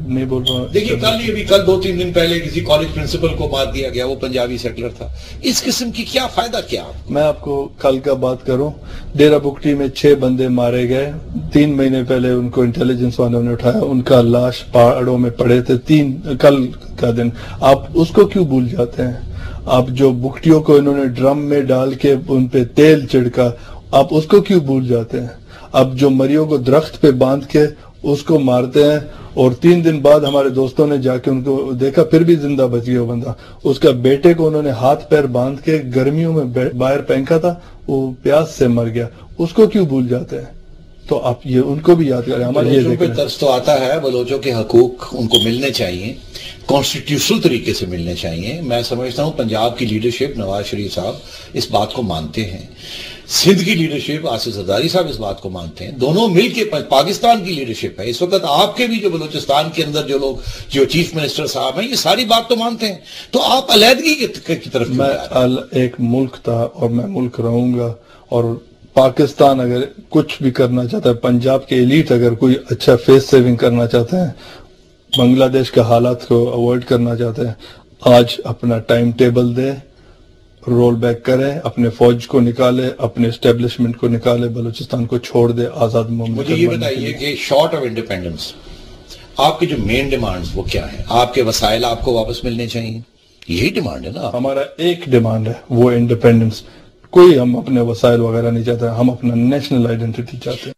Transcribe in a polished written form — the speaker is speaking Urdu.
نہیں بول رہا. دیکھیے کل 2-3 دن پہلے کسی کالج پرنسپل کو مار دیا گیا, وہ پنجابی سیٹلر تھا. اس قسم کی کیا فائدہ کیا؟ میں آپ کو کل کا بات کروں, ڈیرہ بگٹی میں 6 بندے مارے گئے. 3 مہینے پہلے ان کو انٹیلیجنس والوں نے اٹھایا, ان کا لاش پہاڑوں میں پڑے تھے. کل کا دن آپ اس کو کیوں بھول جاتے ہیں؟ آپ جو بگٹیوں کو انہوں نے ڈرم میں ڈال کے ان پہ تیل چھڑکا, آپ اس کو کیوں بھول جاتے ہیں؟ اب جو مریوں کو درخت پہ باندھ کے اس کو مارتے ہیں, اور 3 دن بعد ہمارے دوستوں نے جا کے ان کو دیکھا پھر بھی زندہ بچ گیا وہ بندہ. اس کا بیٹے کو انہوں نے ہاتھ پیر باندھ کے گرمیوں میں باہر پھینکا تھا, وہ پیاس سے مر گیا. اس کو کیوں بھول جاتے ہیں؟ تو آپ یہ ان کو بھی یاد کریں. بلوچوں پہ ترس تو آتا ہے, بلوچوں کے حقوق ان کو ملنے چاہیے, کانسٹیٹیوشنل طریقے سے ملنے چاہیے. میں سمجھتا ہوں پنجاب کی لیڈرشپ, نواز شریف صاحب اس بات کو مانتے ہیں, سندھ کی لیڈرشپ آصف زرداری صاحب اس بات کو مانتے ہیں. دونوں مل کے پاکستان کی لیڈرشپ ہے اس وقت. آپ کے بھی جو بلوچستان کے اندر جو لوگ, جو چیف منسٹر صاحب ہیں, یہ ساری بات تو مانتے ہیں. تو آپ علیحدگی کی طرف میں ایک ملک تھا اور میں ملک رہوں گا, اور پاکستان اگر کچھ بھی کرنا چاہتا ہے, پنجاب کے ایلیٹ اگر کوئی اچھا فیس سیونگ کرنا چاہتے ہیں, بنگلہ دیش کے حالات کو اوائڈ کرنا چاہتے ہیں, آج اپنا ٹائم ٹیبل دے, رول بیک کرے, اپنے فوج کو نکالے, اپنے اسٹیبلشمنٹ کو نکالے, بلوچستان کو چھوڑ دے, آزاد مملکت. مجھے یہ بتائیے کہ شارٹ آف انڈیپینڈنس آپ کی جو مین ڈیمانڈز وہ کیا ہیں؟ آپ کے وسائل آپ کو واپس ملنے چاہیے, یہی ڈیمانڈ ہے نا؟ ہمارا ایک ڈیمانڈ ہے, وہ انڈیپینڈنس. کوئی ہم اپنے وسائل وغیرہ نہیں چاہتے, ہم اپنا نیشنل آئیڈینٹی چاہتے ہیں.